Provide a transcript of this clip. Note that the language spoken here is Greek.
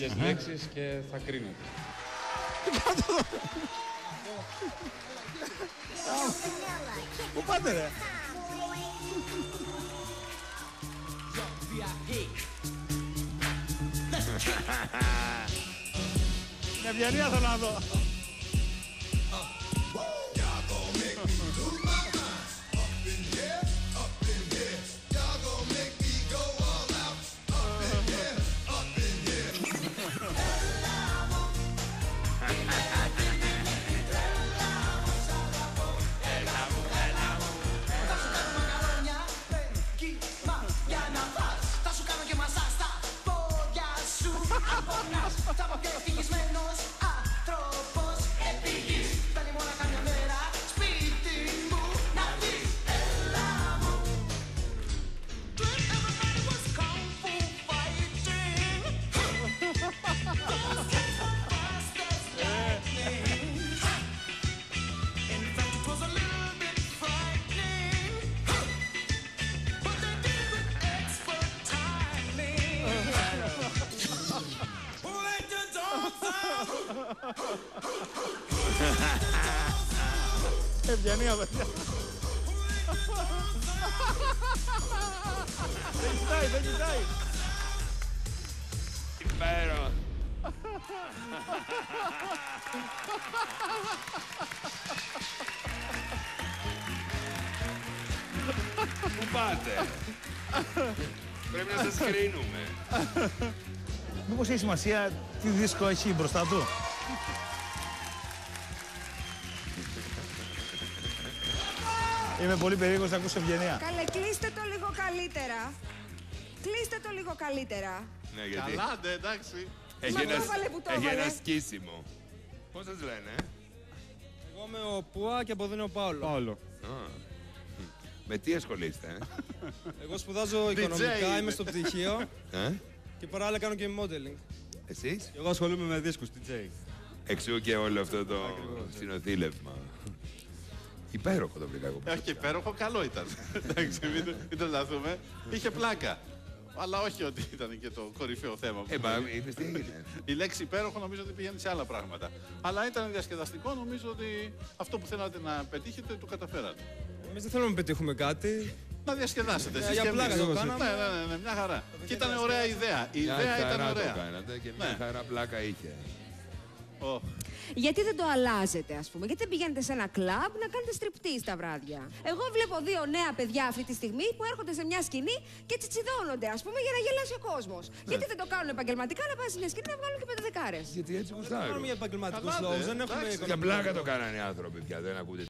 1000 λέξεις και θα κρίνετε. Πού πάτε ρε? Μια Ευγενία θέλω να δω. Θα πω πιο ευτυχισμένος άνθρωπος επί γης. Φτάνει μόνο καμιά μέρα σπίτι μου να δεις. Έλα μου. Everybody was kung fu fighting. Those kids were fast as lightning. In fact it was a little bit frightening. But they did it with expert timing. Ευγενία, παιδιά. Δεν κοιτάει, δεν κοιτάει. Υπέροχο. Πού πάτε? Πρέπει να σας κρίνουμε. Μήπως έχει σημασία τι δίσκο έχει μπροστά του? Είμαι πολύ περίεργος να ακούσω Ευγενία. Καλέ, κλείστε το λίγο καλύτερα. Κλείστε το λίγο καλύτερα. Ναι, γιατί Καλά, ναι, εντάξει. έχει ένα σκίσιμο. Πώς σας λένε? Εγώ είμαι ο Πουά και από εδώ είναι ο Πάολο. Με τι ασχολείστε? Εγώ σπουδάζω οικονομικά, είμαι στο πτυχίο και παράλληλα κάνω και modeling. Εσείς? Εγώ ασχολούμαι με δίσκους, DJ. Εξού και όλο αυτό το συνοθήλευμα. Υπέροχο το βρήκα εγώ. Όχι και υπέροχο, καλό ήταν. Εντάξει, μην τρελαθούμε. Είχε πλάκα. Αλλά όχι ότι ήταν και το κορυφαίο θέμα. Είπες τι έγινε. Η λέξη υπέροχο νομίζω ότι πηγαίνει σε άλλα πράγματα. Αλλά ήταν διασκεδαστικό, νομίζω ότι αυτό που θέλατε να πετύχετε το καταφέρατε. Εμείς δεν θέλουμε να πετύχουμε κάτι. Να διασκεδάσετε. Εσείς Για και πλάκα εμείς. το κάναμε. Ναι, μια χαρά. Και ήταν ωραία ιδέα. Η ιδέα ήταν το ωραία. κάνατε και μια χαρά πλάκα είχε. Γιατί δεν το αλλάζετε, ας πούμε? Γιατί δεν πηγαίνετε σε ένα κλαμπ να κάνετε στριπτίζ τα βράδια? Εγώ βλέπω δύο νέα παιδιά αυτή τη στιγμή που έρχονται σε μια σκηνή και τσιτσιδώνονται, ας πούμε, για να γελάσει ο κόσμος. Γιατί δεν το κάνουν επαγγελματικά, να πάνε σε μια σκηνή να βγάλουν και 5 δεκάρες? Γιατί έτσι Δεν γουστάρουν. κάνουμε για επαγγελματικούς λόγους, δεν έχουμε Για πλάκα το κάνανε οι άνθρωποι πια, δεν ακούτε.